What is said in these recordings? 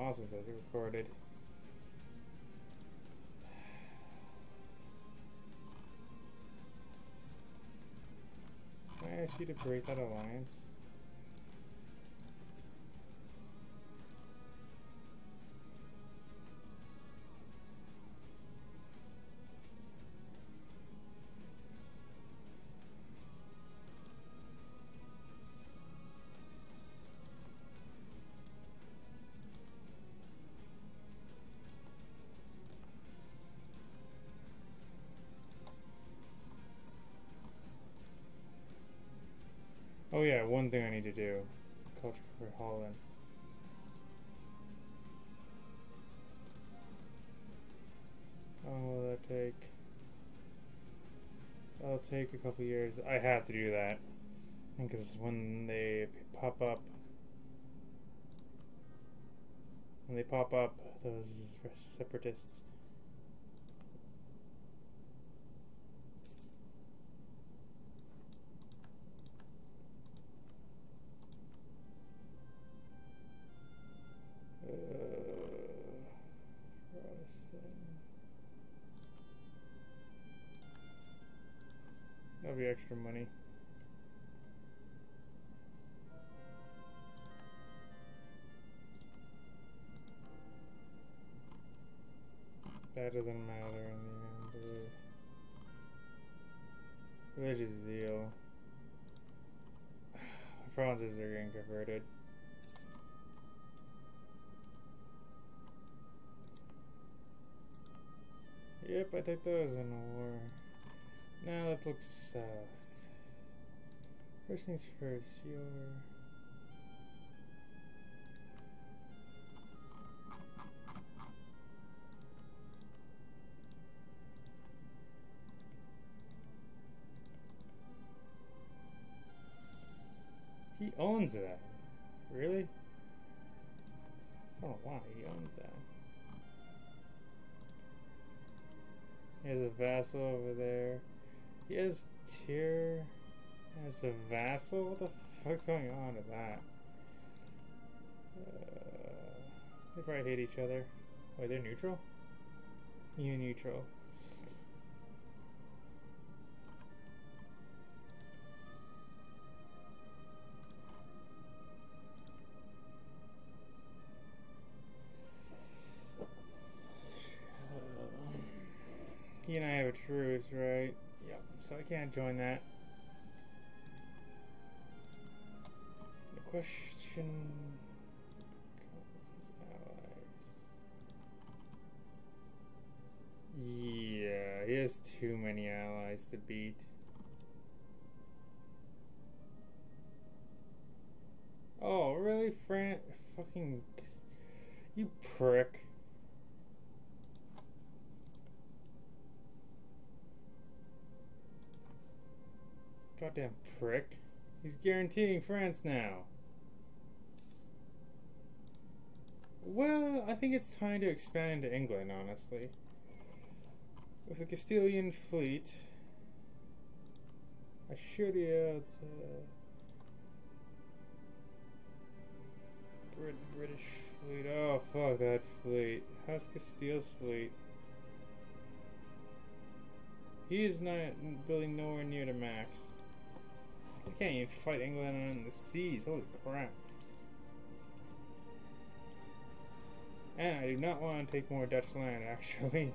while since I recorded. Can I ask you to break that alliance? Oh yeah, one thing I need to do. Culture for Holland. How long will that take? That'll take a couple years. I have to do that. Because when they pop up, those separatists. That'll be extra money. That doesn't matter in the end. Religious zeal. Provinces are getting converted. Yep, I take those in the war. Now let's look south. First things first, he owns that. Really? I don't know why he owns that. He has a vassal over there. He has Tyr as a vassal? What the fuck's going on with that? They probably hate each other. Wait, they're neutral? You neutral. He and I have a truce, right? Yep, so I can't join that. The question... his allies. Yeah, he has too many allies to beat. Oh, really? Fucking... You prick. Goddamn prick. He's guaranteeing France now. Well, I think it's time to expand into England, honestly. With the Castilian fleet, I should be able to... the British fleet. Oh, fuck that fleet. How's Castile's fleet? He is not building nowhere near to max. I can't even fight England on the seas. Holy crap. And I do not want to take more Dutch land, actually.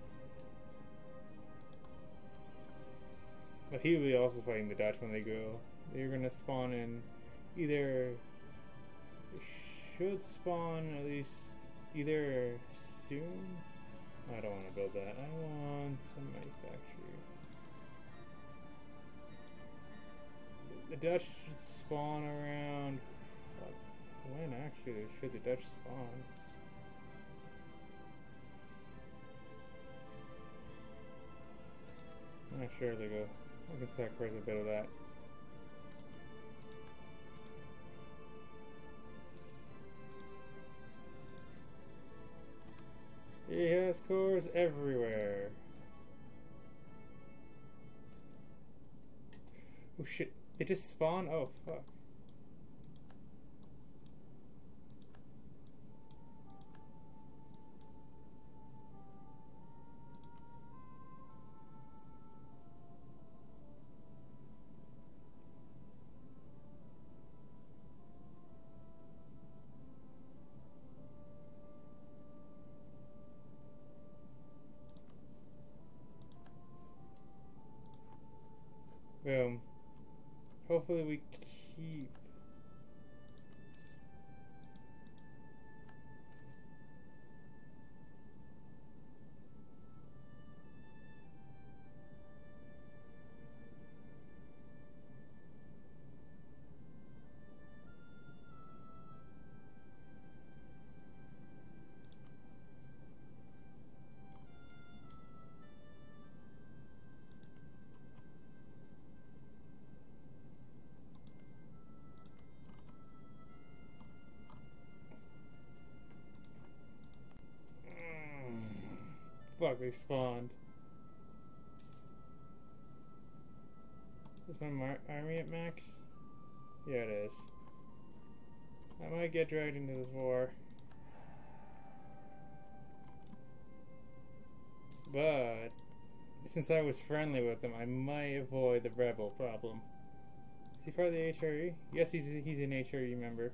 But he will be also fighting the Dutch when they go. They're going to spawn in either... should spawn at least either soon. I don't want to build that. I want to manufacture. The Dutch should spawn around... when actually should the Dutch spawn? I'm not sure they go. I can sacrifice a bit of that. He has cores everywhere. Oh shit, they just spawn? Oh fuck. Boom. Hopefully we keep. Fuck, they spawned. Is my army at max? Yeah, it is. I might get dragged into this war. But since I was friendly with him, I might avoid the rebel problem. Is he part of the HRE? Yes, he's an HRE member.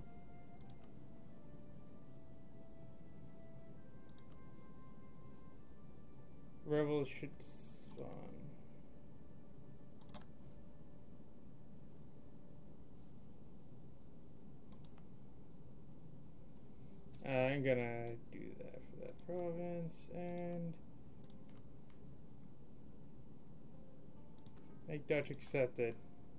Rebels should spawn. I'm gonna do that for that province and make Dutch accepted.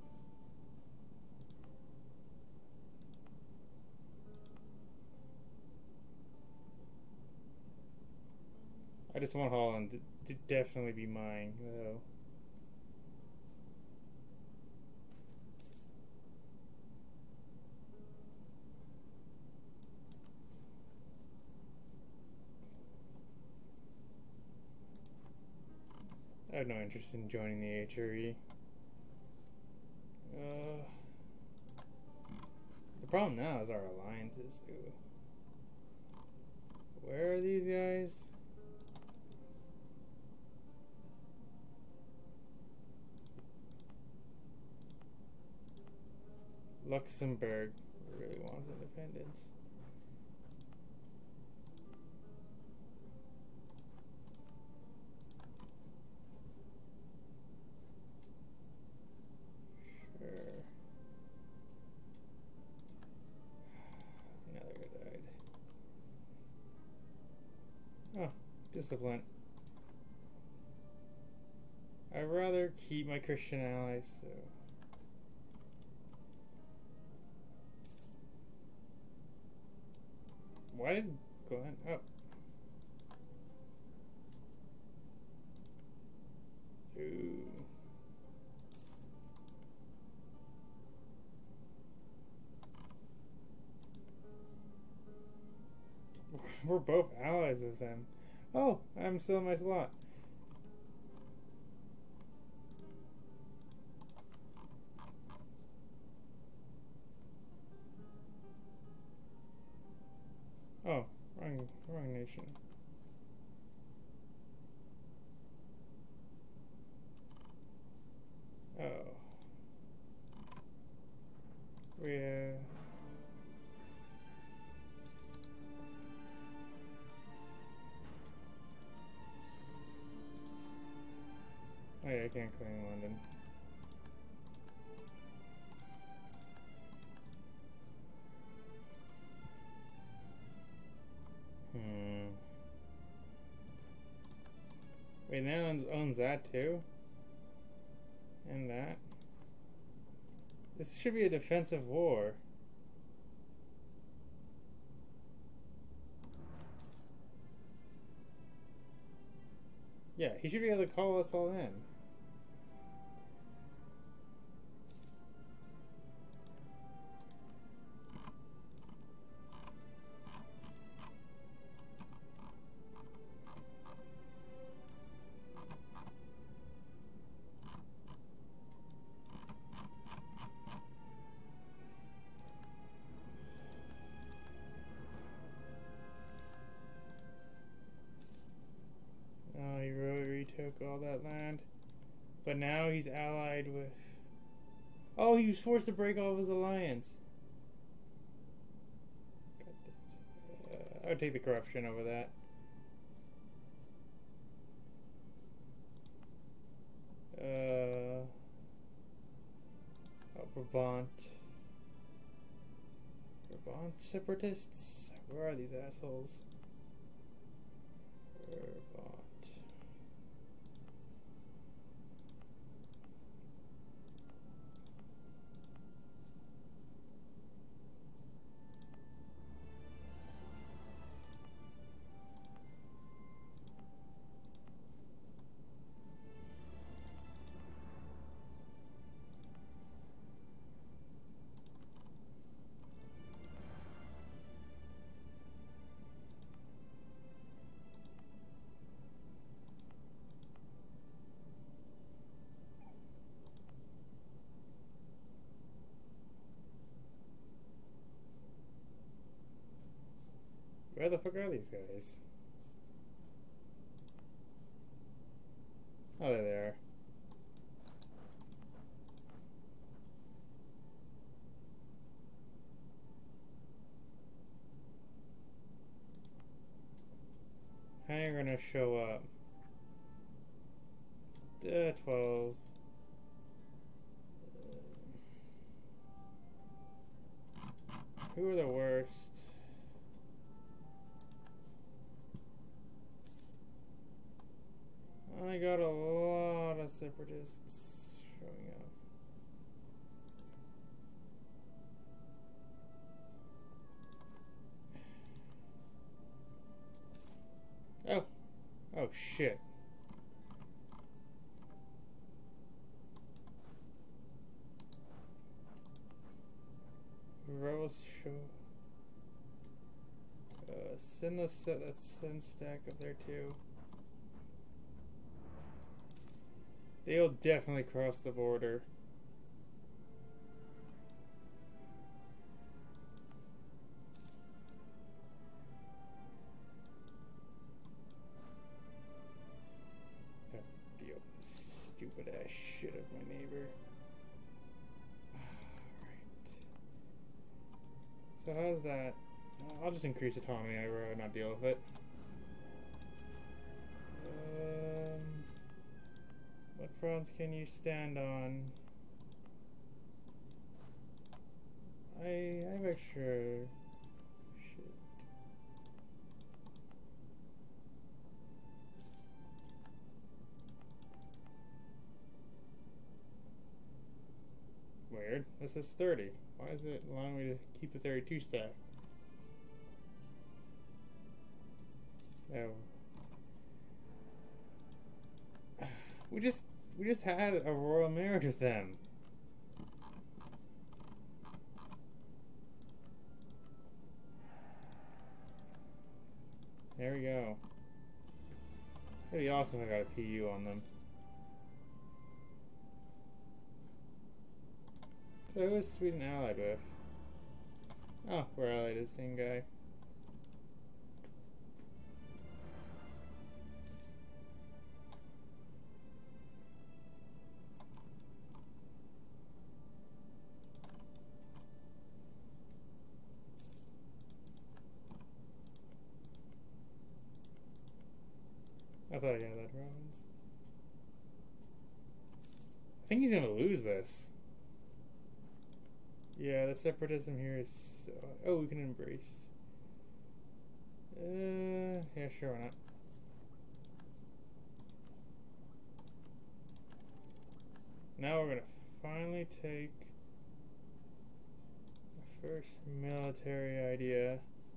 I just want Holland to definitely be mine, though. I have no interest in joining the HRE. The problem now is our alliances. Ooh. Where are these guys? Luxembourg really wants independence. Sure. Another guy died. Oh, discipline. I'd rather keep my Christian allies, so. Why did Glenn? Oh. Ooh. We're both allies with them. Oh, I'm still in my slot. Oh, wrong nation. Oh. Yeah. Oh yeah, I can't claim London. Wait, Netherlands owns that too? And that? This should be a defensive war. Yeah, he should be able to call us all in. Oh, he really retook all that land. But now he's allied with... Oh, he was forced to break off his alliance. I would take the corruption over that. Brabant. Brabant separatists? Where are these assholes? Brabant. Where the fuck are these guys? Oh, there they are. How are you gonna show up? 12. Who are the worst? I got a lot of separatists showing up. Oh shit. Rebels show. Send those that send stack up there too. They'll definitely cross the border. Gotta deal with this stupid ass shit of my neighbor. Alright. So how's that? I'll just increase autonomy, I'd rather not deal with it. What fronts can you stand on? I have extra shit. Weird. This is 30. Why is it allowing me to keep the 32 stack? Oh. We just had a royal marriage with them. There we go. It'd be awesome if I got a PU on them. So who is Sweden allied with? Oh, we're allied to the same guy. I thought I got that Rollins. I think he's gonna lose this. Yeah, the separatism here is... oh, we can embrace. Yeah, sure, why not? Now we're gonna finally take the first military idea.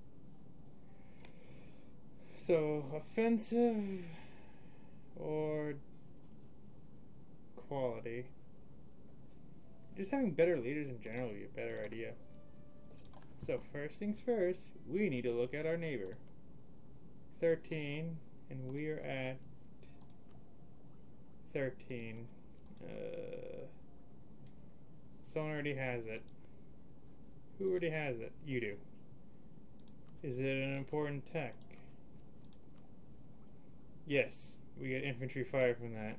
So, offensive or quality. Just having better leaders in general would be a better idea. So first things first, we need to look at our neighbor. 13, and we are at 13. Someone already has it. Who already has it? You do. Is it an important tech? Yes, we get infantry fire from that.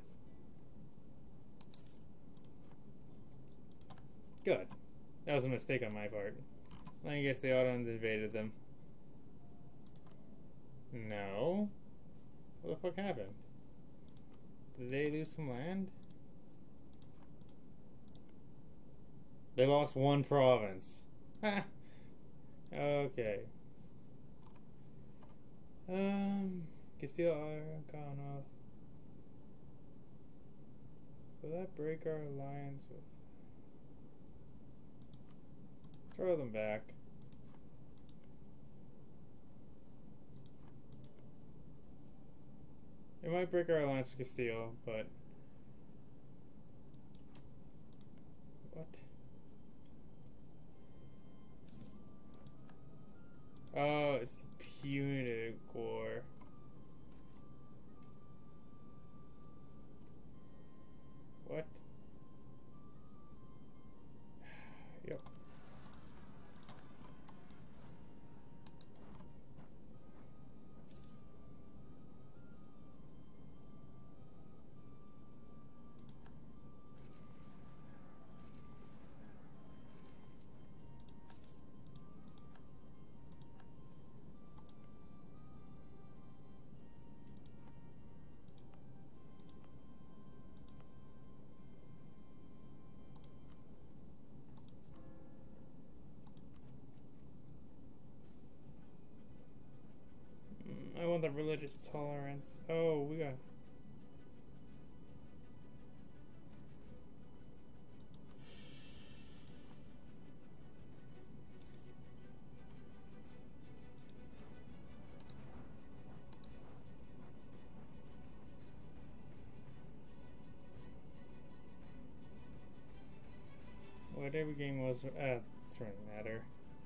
Good. That was a mistake on my part. I guess the Ottomans invaded them. No. What the fuck happened? Did they lose some land? They lost one province. Okay. Castile Aragona. Will that break our alliance with? Throw them back. It might break our alliance with Castile, but what? Oh, it's the Punic War. What? Yep. I want the religious tolerance. Oh, we got. Whatever game was. It doesn't matter.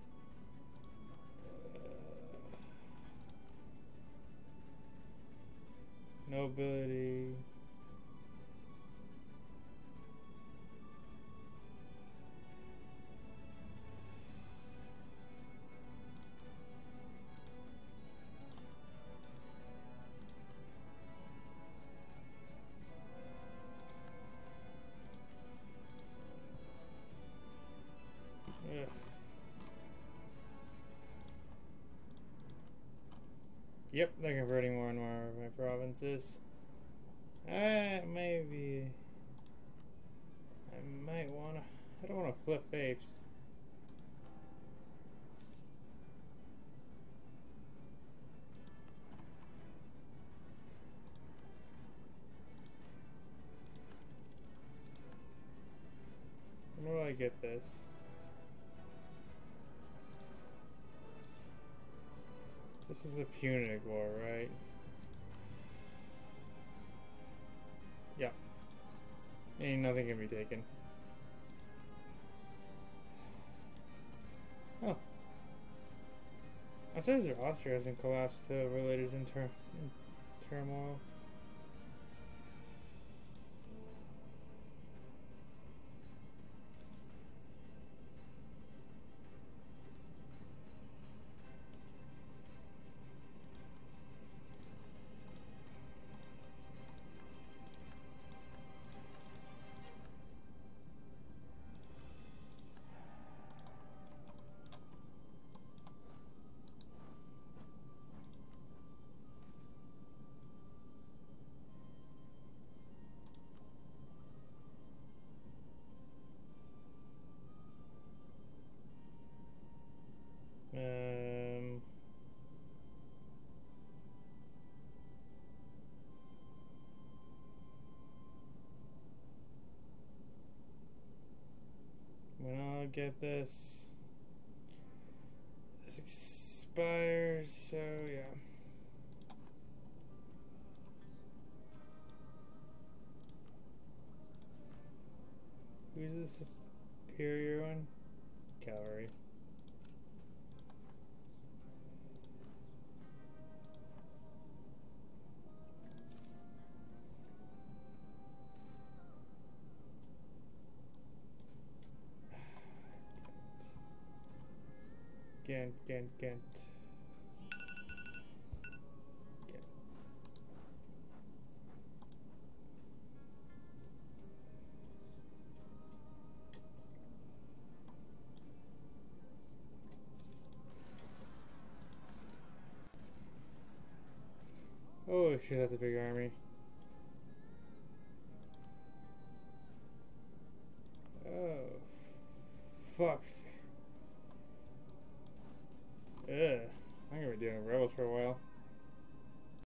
Nobility. Ugh. Yep, they're converting more and more of my provinces. Maybe I might wanna. I don't wanna flip faiths. When will I get this? This is the Punic War, right? Yeah. Ain't nothing can be taken. Oh. I said Austria hasn't collapsed to relators in turmoil. When I'll get this expires, so yeah. Who's the superior one? Cavalry. Ghent. Oh shit, that's a big army. Oh. fuck. Ugh. I'm gonna be doing rebels for a while.